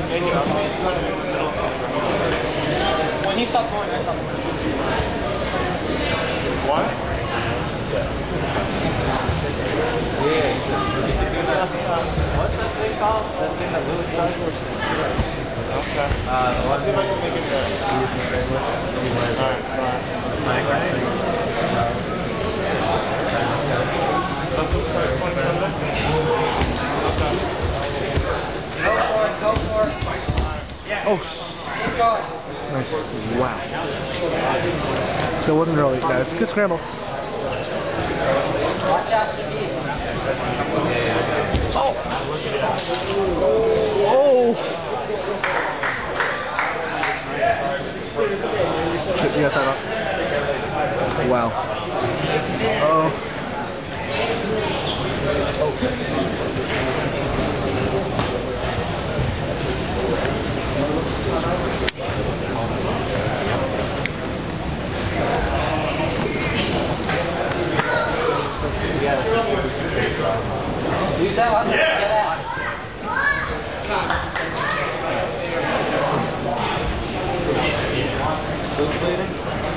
When you stop going, I stop going. What? Yeah. What's that thing called? That thing that Louis does? Okay. The one See if I can make it better. Alright. Go for it. Yeah. Oh, Keep going. nice. Wow. So it wasn't early. No, it's a good scramble. Watch out for the knee. Oh! Oh! You got that up? Wow. Oh. Use that one. Get out. Who's bleeding?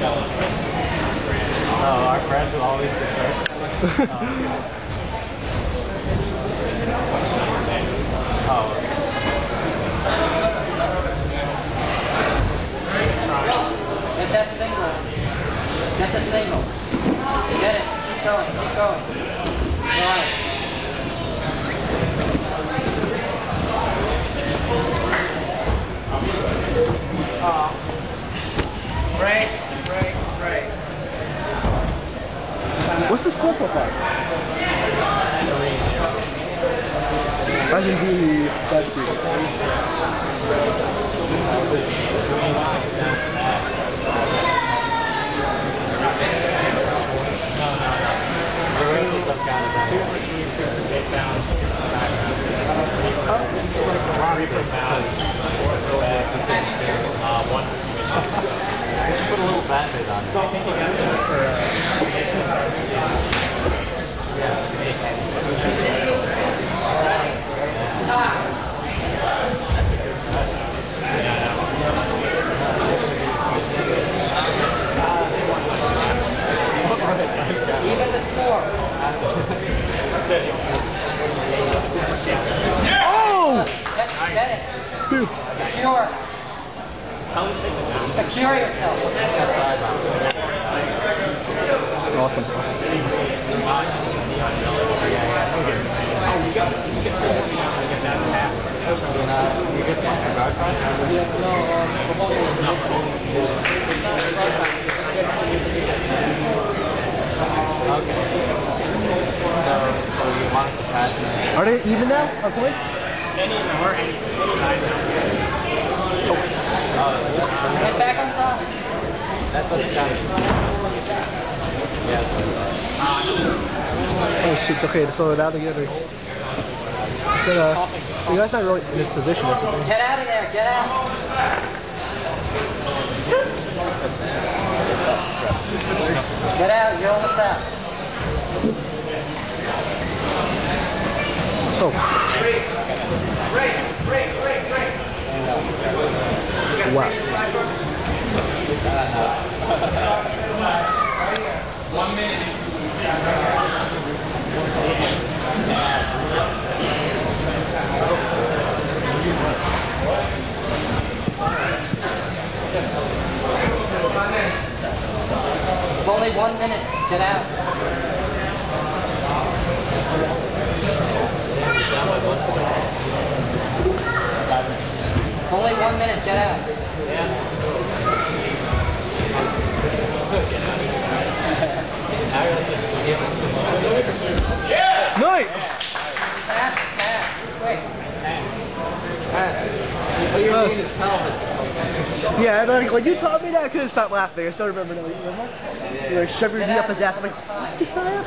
Oh, our friend who always gets hurt. Oh. Get that single. Get the single. Get it. Keep going. Keep going. Right. Break. What's the score so far? I can do that too. Just put a little Band-Aid on it. I think you got it. Even the score. Oh! Get it. Dude. Secure. Secure yourself. Awesome. You get one for guard price? Okay. So you want to pass me? Are they even now? On points? Get back on top. That's what it counts. Yeah. Oh shit, okay, so now together. But, you guys not really in this position, that's the thing. Get out of there. Get out. Get out. You're almost out. Oh. Wow. 1 minute. It's only 1 minute. Get out. Only 1 minute. Get out. Nice! Pass. Quick. Yeah, like you taught me that, I couldn't stop laughing. I still remember that. Remember? You like shove your knee up his ass. I'm like, what the hell?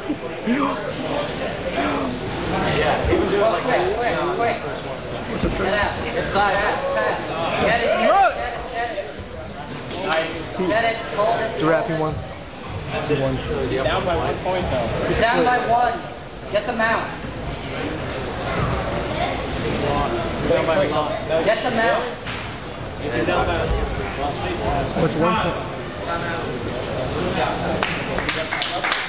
Yeah, even do it like that. Quick. Get out. Inside. Pass. Get it. Nice. Get it. Hold it. It's a wrapping one. Down by 1 point though. You're down by 1. Get the mount. Down by Get the mount. What's one point?